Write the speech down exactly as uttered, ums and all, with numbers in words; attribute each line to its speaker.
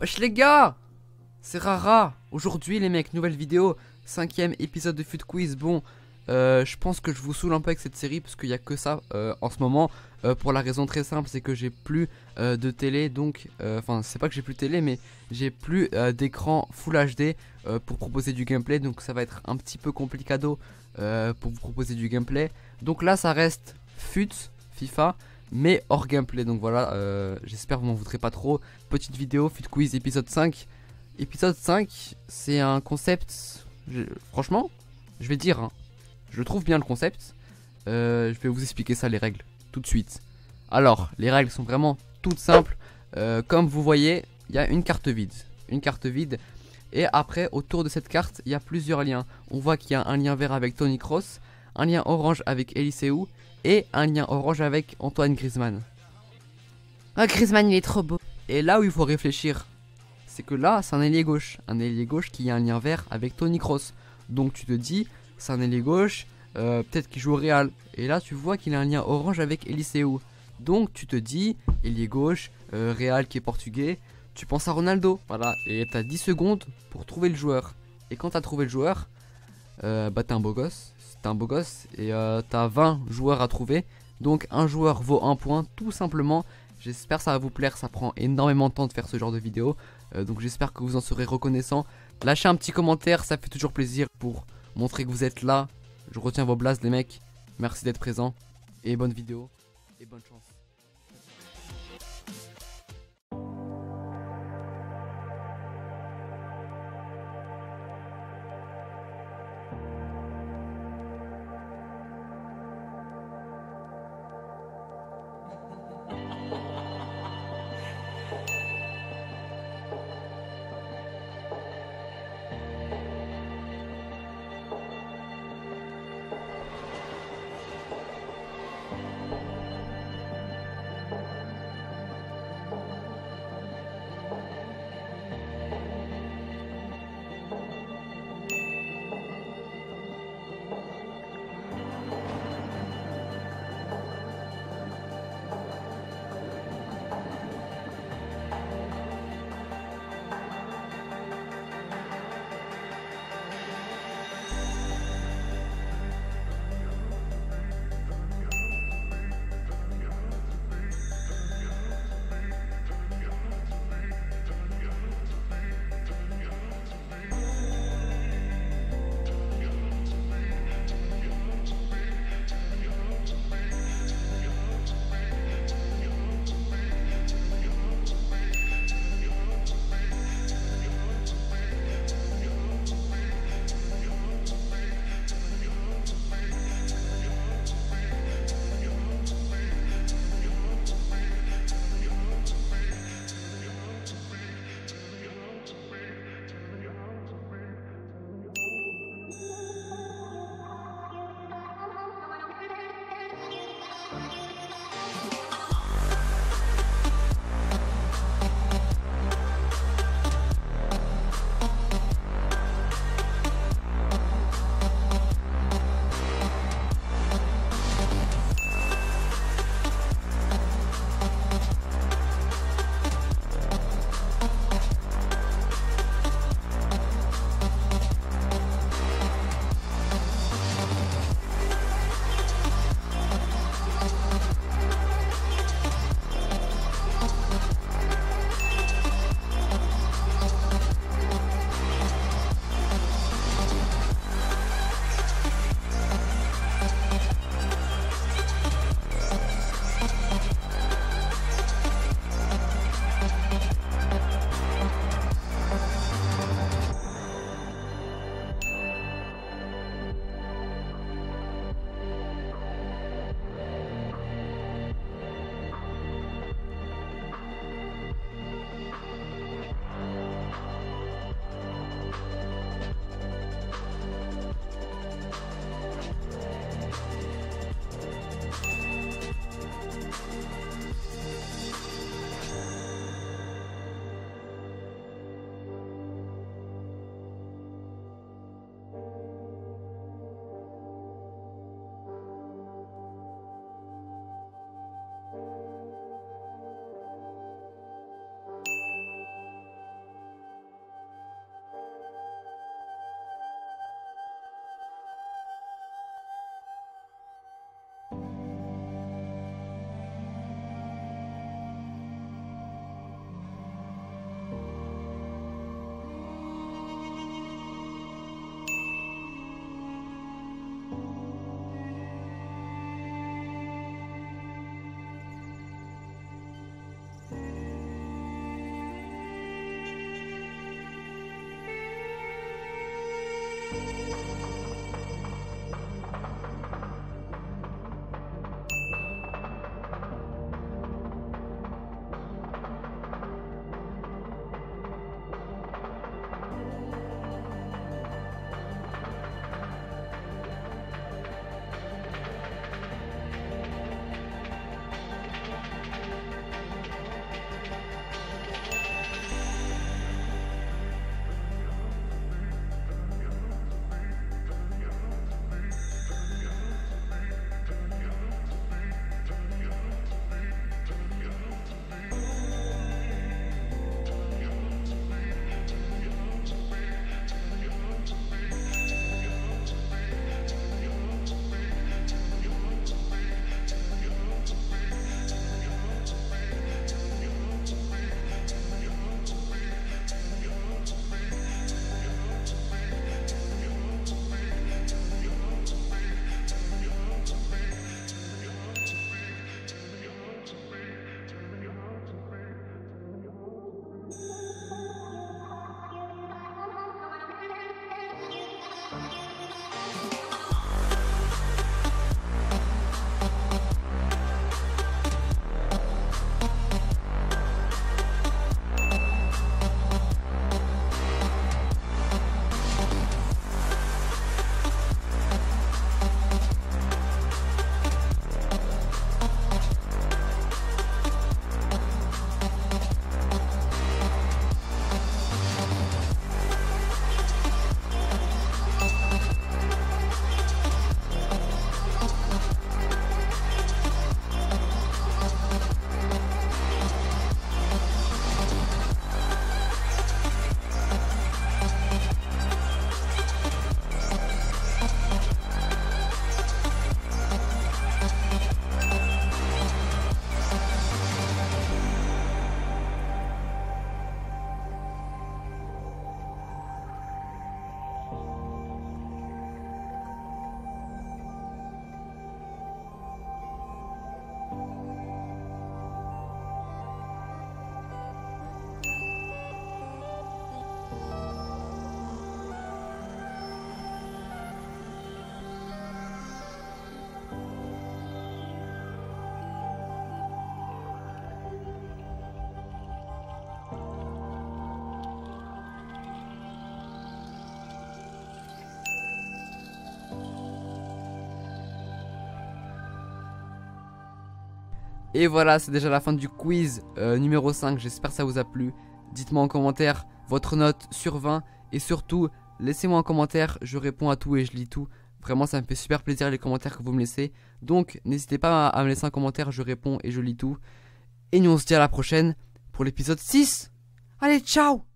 Speaker 1: Wesh les gars, c'est Rara. Aujourd'hui les mecs, nouvelle vidéo, cinquième épisode de Fut Quiz. Bon, euh, je pense que je vous saoule un peu avec cette série parce qu'il n'y a que ça euh, en ce moment. euh, Pour la raison très simple, c'est que j'ai plus euh, de télé. Donc, enfin euh, c'est pas que j'ai plus de télé, mais j'ai plus euh, d'écran Full H D euh, pour proposer du gameplay. Donc ça va être un petit peu complicado euh, pour vous proposer du gameplay. Donc là ça reste Fut, FIFA, mais hors gameplay. Donc voilà, euh, j'espère que vous m'en voudrez pas trop. Petite vidéo, Fut Quiz épisode cinq. Épisode cinq, c'est un concept, je, franchement, je vais dire, hein, je trouve bien le concept. euh, Je vais vous expliquer ça, les règles, tout de suite. Alors, les règles sont vraiment toutes simples. euh, Comme vous voyez, il y a une carte vide. Une carte vide. Et après, autour de cette carte, il y a plusieurs liens. On voit qu'il y a un lien vert avec Tony Kroos, un lien orange avec Eliseu et un lien orange avec Antoine Griezmann.
Speaker 2: Oh, Griezmann, il est trop beau.
Speaker 1: Et là où il faut réfléchir, c'est que là, c'est un ailier gauche. Un ailier gauche qui a un lien vert avec Tony Kroos. Donc tu te dis, c'est un ailier gauche, euh, peut-être qu'il joue au Real. Et là, tu vois qu'il a un lien orange avec Eliseu. Donc tu te dis, ailier gauche, euh, Real qui est portugais, tu penses à Ronaldo. Voilà, et t'as dix secondes pour trouver le joueur. Et quand t'as trouvé le joueur, euh, bah t'es un beau gosse. T'es un beau gosse et euh, t'as vingt joueurs à trouver. Donc un joueur vaut un point, tout simplement. J'espère que ça va vous plaire, ça prend énormément de temps de faire ce genre de vidéo. Euh, donc j'espère que vous en serez reconnaissant. Lâchez un petit commentaire, ça fait toujours plaisir pour montrer que vous êtes là. Je retiens vos blases les mecs. Merci d'être présents. Et bonne vidéo. Et bonne chance. Et voilà, c'est déjà la fin du quiz euh, numéro cinq, j'espère que ça vous a plu. Dites-moi en commentaire votre note sur vingt et surtout, laissez-moi un commentaire, je réponds à tout et je lis tout. Vraiment, ça me fait super plaisir les commentaires que vous me laissez. Donc, n'hésitez pas à me laisser un commentaire, je réponds et je lis tout. Et nous, on se dit à la prochaine pour l'épisode six. Allez, ciao!